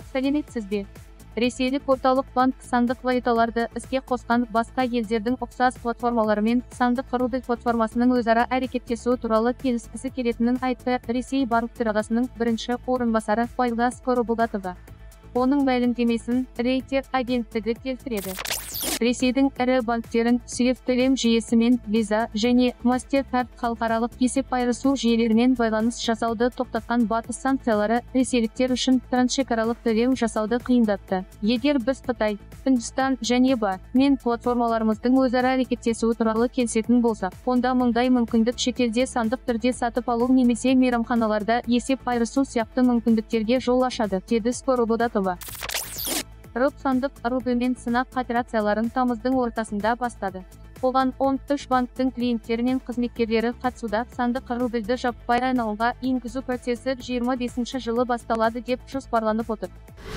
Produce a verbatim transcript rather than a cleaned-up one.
Сәлеметсіз бе? Ресейлік орталық банк сандық валюталарды іске қосқан басқа елдердің ұқсас платформаларымен сандық рубль платформасының өзара әрекеттесуі туралы келіскісі келетінін айтты. Ресей банк төрағасының бірінші орынбасары Фаида Скоробулатова. Оның мәлімдемесін Рейтер агенттігі келтіреді. Ресейдің ірі банктерін Свифт төлем жүйесімен Visa және MasterCard халықаралық есеп айырысу жүйелерімен байланыс жасауды тоқтатқан батыс санкциялары ресейліктер үшін трансшекаралық төлем жасауды қиындатты. Егер біз Қытай, Үндістан және ба мен платформаларымыздың өзара әрекеттесуі туралы келісетін болсақ, онда мұндай мүмкіндік шетелде сандық түрде сатып алу немесе мейрамханаларда есеп айырысу сияқты мүмкіндіктерге жол ашады, деді Скоробулатова. Рып сандық рубльмен сынақ операцияларын тамыздың ортасында бастады. Оған он үш банктың клиенттері мен қызметкерлері қатысуда. Сандық рубльді жаппай айналымға енгізу процесі жиырма бесінші жылы басталады деп жоспарланып отыр.